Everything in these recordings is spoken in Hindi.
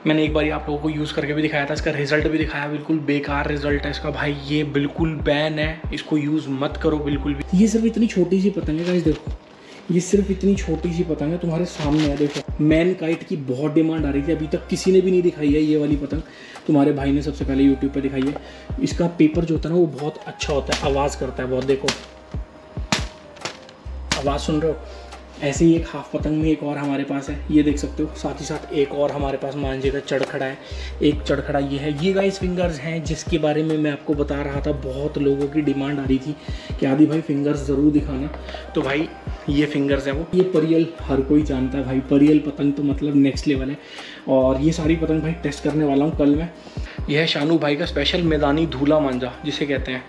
मैंने एक बार आप लोगों को यूज़ करके भी दिखाया था, इसका रिजल्ट भी दिखाया, बिल्कुल बेकार रिजल्ट है इसका भाई। ये बिल्कुल बैन है, इसको यूज़ मत करो बिल्कुल भी। ये सिर्फ इतनी छोटी सी पतंग है गाइस, देखो ये सिर्फ इतनी छोटी सी पतंग है, तुम्हारे सामने है। देखो मैन काइट की बहुत डिमांड आ रही थी, अभी तक किसी ने भी नहीं दिखाई है ये वाली पतंग। तुम्हारे भाई ने सबसे पहले यूट्यूब पे दिखाई है। इसका पेपर जो होता है ना वो बहुत अच्छा होता है, आवाज़ करता है बहुत। देखो आवाज़ सुन रहे हो? ऐसे ही एक हाफ पतंग में एक और हमारे पास है, ये देख सकते हो। साथ ही साथ एक और हमारे पास मांझे का चढ़खड़ा है, एक चढ़खड़ा ये है। ये गाइस फिंगर्स हैं जिसके बारे में मैं आपको बता रहा था, बहुत लोगों की डिमांड आ रही थी कि आदि भाई फिंगर्स ज़रूर दिखाना। तो भाई ये फिंगर्स हैं वो। ये परियल हर कोई जानता है भाई, परियल पतंग तो मतलब नेक्स्ट लेवल है। और ये सारी पतंग भाई टेस्ट करने वाला हूँ कल मैं। यह है शानू भाई का स्पेशल मैदानी धूला मांझा जिसे कहते हैं।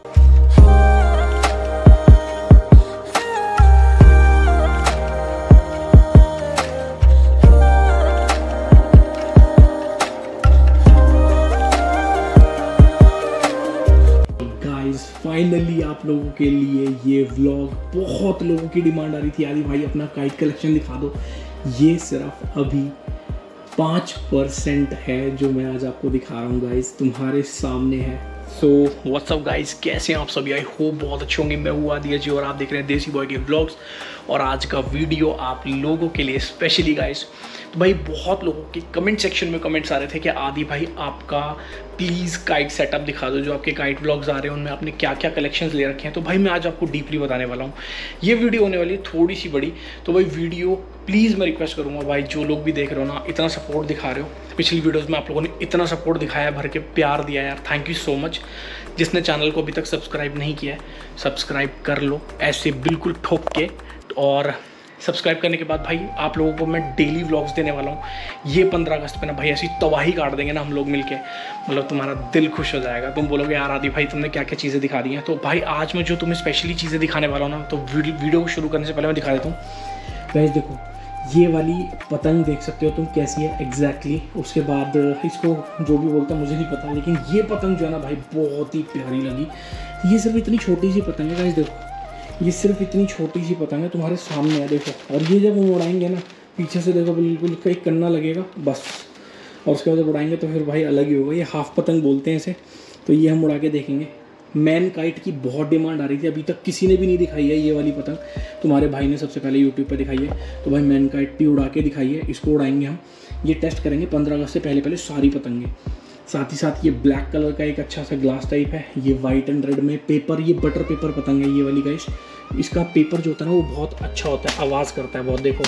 फाइनली आप लोगों के लिए ये व्लॉग, बहुत लोगों की डिमांड आ रही थी आदि भाई अपना काइट कलेक्शन दिखा दो। ये सिर्फ अभी 5% है जो मैं आज आपको दिखा रहा हूँ गाइस, तुम्हारे सामने है। सो व्हाट्सअप गाइस, कैसे हैं आप सभी? आई होप बहुत अच्छे होंगे। मैं हूँ आदित्य जी और आप देख रहे हैं देसी बॉय के व्लॉग्स। और आज का वीडियो आप लोगों के लिए स्पेशली गाइस, तो भाई बहुत लोगों के कमेंट सेक्शन में कमेंट्स आ रहे थे कि आदि भाई आपका प्लीज़ काइट सेटअप दिखा दो, जो आपके काइट व्लॉग्स आ रहे हैं उनमें आपने क्या क्या कलेक्शंस ले रखे हैं। तो भाई मैं आज आपको डीपली बताने वाला हूँ। ये वीडियो होने वाली है थोड़ी सी बड़ी, तो भाई वीडियो प्लीज़ मैं रिक्वेस्ट करूँगा भाई, जो लोग भी देख रहे हो ना, इतना सपोर्ट दिखा रहे हो। पिछली वीडियोज़ में आप लोगों ने इतना सपोर्ट दिखाया, भर के प्यार दिया यार, थैंक यू सो मच। जिसने चैनल को अभी तक सब्सक्राइब नहीं किया है सब्सक्राइब कर लो ऐसे बिल्कुल ठोक के। और सब्सक्राइब करने के बाद भाई आप लोगों को मैं डेली व्लॉग्स देने वाला हूँ। ये 15 अगस्त पे ना भाई ऐसी तबाही काट देंगे ना हम लोग मिलके, मतलब तुम्हारा दिल खुश हो जाएगा। तुम बोलोगे यार आदि भाई तुमने क्या क्या चीज़ें दिखा दी हैं। तो भाई आज मैं जो तुम्हें स्पेशली चीज़ें दिखाने वाला हूँ ना, तो वीडियो को शुरू करने से पहले मैं दिखा देता हूँ। गाइस देखो ये वाली पतंग देख सकते हो तुम कैसी है एग्जैक्टली। उसके बाद इसको जो भी बोलता मुझे नहीं पता, लेकिन ये पतंग जो है ना भाई बहुत ही प्यारी लगी। ये सिर्फ इतनी छोटी सी पतंग है गाइस, देखो ये सिर्फ इतनी छोटी सी पतंग है, तुम्हारे सामने है देखो। और ये जब हम उड़ाएंगे ना पीछे से देखो बिल्कुल एक कन्ना लगेगा बस, और उसके बाद जब उड़ाएंगे तो फिर भाई अलग ही होगा। ये हाफ पतंग बोलते हैं इसे। तो ये हम उड़ा के देखेंगे। मैन काइट की बहुत डिमांड आ रही थी, अभी तक किसी ने भी नहीं दिखाई है ये वाली पतंग। तुम्हारे भाई ने सबसे पहले यूट्यूब पर दिखाई है, तो भाई मैन काइट भी उड़ा के दिखाई है। इसको उड़ाएंगे हम, ये टेस्ट करेंगे 15 अगस्त से पहले सारी पतंगें। साथ ही साथ ये ब्लैक कलर का एक अच्छा सा ग्लास टाइप है, ये वाइट एंड रेड में पेपर, ये बटर पेपर पतंग है ये वाली गाइस। इसका पेपर जो होता है ना वो बहुत अच्छा होता है, आवाज़ करता है बहुत। देखो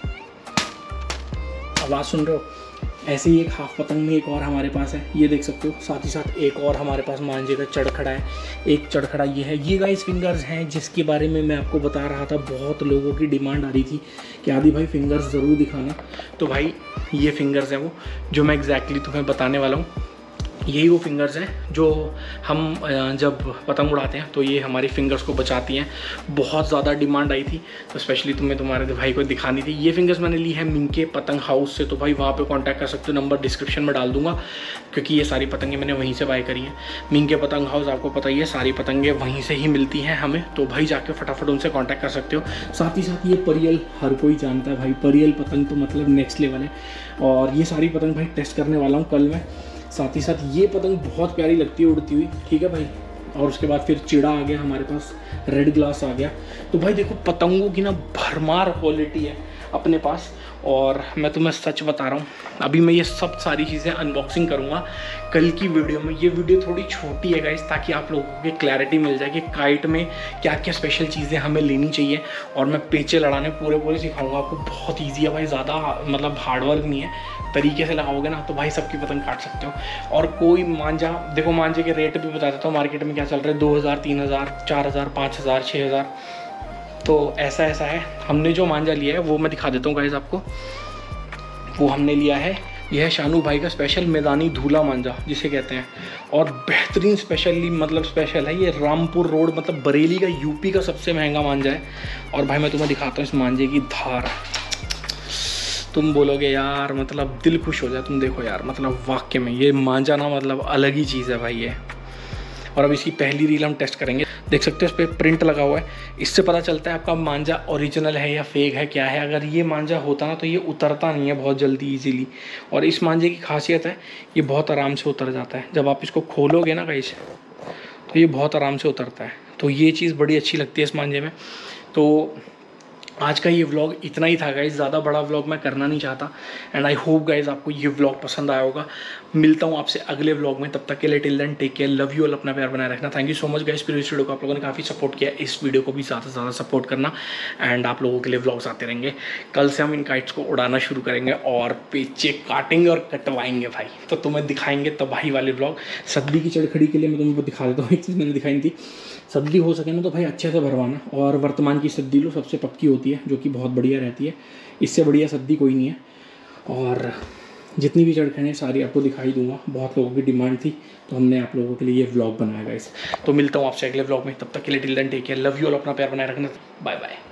आवाज़ सुन रहे हो? ऐसे ही एक हाफ पतंग में एक और हमारे पास है, ये देख सकते हो। साथ ही साथ एक और हमारे पास मांझे का चढ़खड़ा है, एक चढ़खड़ा ये है। ये गाइस फिंगर्स हैं जिसके बारे में मैं आपको बता रहा था, बहुत लोगों की डिमांड आ रही थी कि आदि भाई फिंगर्स ज़रूर दिखाना। तो भाई ये फिंगर्स हैं वो जो मैं एग्जैक्टली तुम्हें बताने वाला हूँ। यही वो फिंगर्स हैं जो हम जब पतंग उड़ाते हैं तो ये हमारी फिंगर्स को बचाती हैं। बहुत ज़्यादा डिमांड आई थी तो स्पेशली तुम्हें तुम्हारे भाई को दिखानी थी। ये फिंगर्स मैंने ली है मिंके पतंग हाउस से, तो भाई वहाँ पे कांटेक्ट कर सकते हो, नंबर डिस्क्रिप्शन में डाल दूंगा, क्योंकि ये सारी पतंगें मैंने वहीं से बाय करी हैं। मिंके पतंग हाउस आपको पता ही है, सारी पतंगें वहीं से ही मिलती हैं हमें, तो भाई जाके फटाफट उनसे कॉन्टैक्ट कर सकते हो। साथ ही साथ ये परियल हर कोई जानता है भाई, परियल पतंग तो मतलब नेक्स्ट लेवल है। और ये सारी पतंग भाई टेस्ट करने वाला हूँ कल मैं। साथ ही साथ ये पतंग बहुत प्यारी लगती है उड़ती हुई, ठीक है भाई। और उसके बाद फिर चिड़ा आ गया हमारे पास, रेड ग्लास आ गया। तो भाई देखो पतंगों की ना भरमार क्वालिटी है अपने पास, और मैं तुम्हें सच बता रहा हूँ अभी मैं ये सब सारी चीज़ें अनबॉक्सिंग करूँगा कल की वीडियो में। ये वीडियो थोड़ी छोटी है गाइस, ताकि आप लोगों को क्लैरिटी मिल जाए कि काइट में क्या क्या स्पेशल चीज़ें हमें लेनी चाहिए। और मैं पेचे लड़ाने पूरे सिखाऊंगा आपको, बहुत ईजी है भाई, ज़्यादा मतलब हार्डवर्क नहीं है। तरीके से लगाओगे ना तो भाई सबकी पतंग काट सकते हो। और कोई मांझा देखो, मांझे के रेट भी बता देता हूँ मार्केट में क्या चल रहा है, 2000, 3000, 4000, 5000, 6000। तो ऐसा है। हमने जो मांझा लिया है वो मैं दिखा देता हूँ गाइस आपको। वो हमने लिया है, यह है शानू भाई का स्पेशल मैदानी धूला मांझा जिसे कहते हैं। और बेहतरीन स्पेशल है ये, रामपुर रोड मतलब बरेली का, यूपी का सबसे महंगा मांझा है। और भाई मैं तुम्हें दिखाता हूँ इस मांझे की धार, तुम बोलोगे यार मतलब दिल खुश हो जाए। तुम देखो यार मतलब वाकई में ये मांझा ना मतलब अलग ही चीज़ है भाई। ये और अब इसकी पहली रील हम टेस्ट करेंगे। देख सकते हो इस पर प्रिंट लगा हुआ है, इससे पता चलता है आपका मांझा ओरिजिनल है या फेक है, क्या है। अगर ये मांझा होता ना तो ये उतरता नहीं है बहुत जल्दी ईजीली, और इस मांझे की खासियत है ये बहुत आराम से उतर जाता है। जब आप इसको खोलोगे ना गाइस तो ये बहुत आराम से उतरता है, तो ये चीज़ बड़ी अच्छी लगती है इस मांझे में। तो आज का ये व्लॉग इतना ही था गाइज़, ज़्यादा बड़ा व्लॉग मैं करना नहीं चाहता। एंड आई होप गाइज़ आपको ये व्लॉग पसंद आया होगा। मिलता हूँ आपसे अगले व्लॉग में, तब तक के लिए till then take care, love you all, अपना प्यार बनाए रखना। Thank you so much guys, previous video को आप लोगों ने काफ़ी सपोर्ट किया, इस वीडियो को भी ज़्यादा से ज़्यादा सपोर्ट करना। एंड आप लोगों के लिए व्लॉग्स आते रहेंगे। कल से हम इन काइट्स को उड़ाना शुरू करेंगे और पेचे काटेंगे और कटवाएंगे भाई, तो तुम्हें दिखाएंगे तबाही वाले व्लॉग। सदली की चड़खड़ी के लिए मैं तुम्हें दिखा देता हूँ, एक चीज़ मैंने दिखाई थी। सदली हो सके ना तो भाई अच्छे से भरवाना, और वर्तमान की सद्दी लो, सबसे पक्की होती है, जो कि बहुत बढ़िया रहती है। इससे बढ़िया सद्दी कोई नहीं है। और जितनी भी चड़खें सारी आपको दिखाई दूंगा, बहुत लोगों की डिमांड थी तो हमने आप लोगों के लिए ये व्लॉग बनाया गाइस। तो मिलता हूँ आपसे अगले व्लॉग में, तब तक के लिए till then take care, love you all, अपना प्यार बनाए रखना। Bye bye.